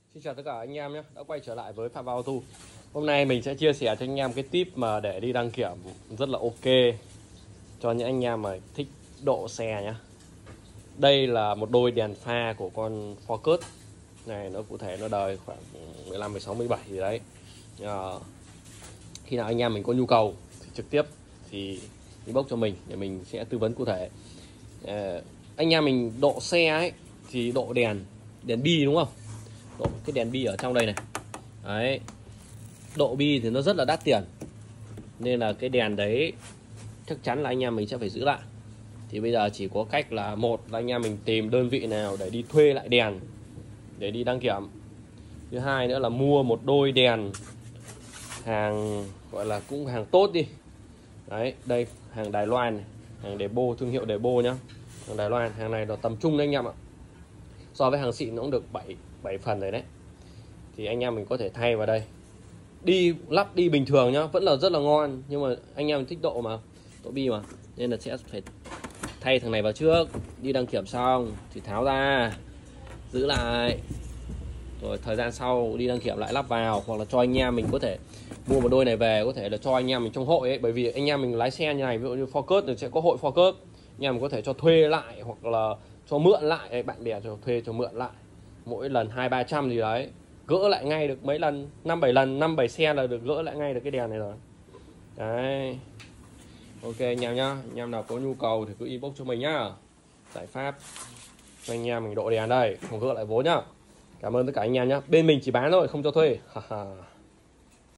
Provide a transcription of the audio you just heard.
Xin chào tất cả anh em nhé, đã quay trở lại với Phạm Vào Auto. Hôm nay mình sẽ chia sẻ cho anh em cái tip mà để đi đăng kiểm rất là ok cho những anh em mà thích độ xe nhé. Đây là một đôi đèn pha của con Focus này, nó cụ thể nó đời khoảng 15, 16, 17 gì đấy. Khi nào anh em mình có nhu cầu thì trực tiếp thì inbox cho mình để mình sẽ tư vấn cụ thể. Anh em mình độ xe ấy thì độ đèn bi đúng không? Độ cái đèn bi ở trong đây này. Đấy. Độ bi thì nó rất là đắt tiền. Nên là cái đèn đấy chắc chắn là anh em mình sẽ phải giữ lại. Thì bây giờ chỉ có cách là một là anh em mình tìm đơn vị nào để đi thuê lại đèn để đi đăng kiểm. Thứ hai nữa là mua một đôi đèn hàng gọi là cũng hàng tốt đi. Đấy, đây hàng Đài Loan này, hàng Debo, thương hiệu Debo nhá. Hàng Đài Loan, hàng này là tầm trung đấy anh em ạ. So với hàng xịn nó cũng được 7 phần rồi đấy. Thì anh em mình có thể thay vào đây. Đi lắp đi bình thường nhá, vẫn là rất là ngon, nhưng mà anh em thích độ mà, độ bi mà, nên là sẽ phải thay thằng này vào trước. Đi đăng kiểm xong thì tháo ra, giữ lại, rồi thời gian sau đi đăng kiểm lại lắp vào, hoặc là cho anh em mình có thể mua một đôi này về, có thể là cho anh em mình trong hội ấy, bởi vì anh em mình lái xe như này, ví dụ như Focus thì sẽ có hội Focus, anh em mình có thể cho thuê lại hoặc là cho mượn lại, bạn bè cho thuê cho mượn lại, mỗi lần 200-300 gì đấy, gỡ lại ngay được mấy lần, 5-7 lần, 5-7 xe là được gỡ lại ngay được cái đèn này rồi. Đấy. Ok anh em nhá, anh em nào có nhu cầu thì cứ inbox cho mình nhá. Giải pháp cho anh em mình độ đèn đây, không gỡ lại vốn nhá. Cảm ơn tất cả anh em nhá. Bên mình chỉ bán thôi, không cho thuê.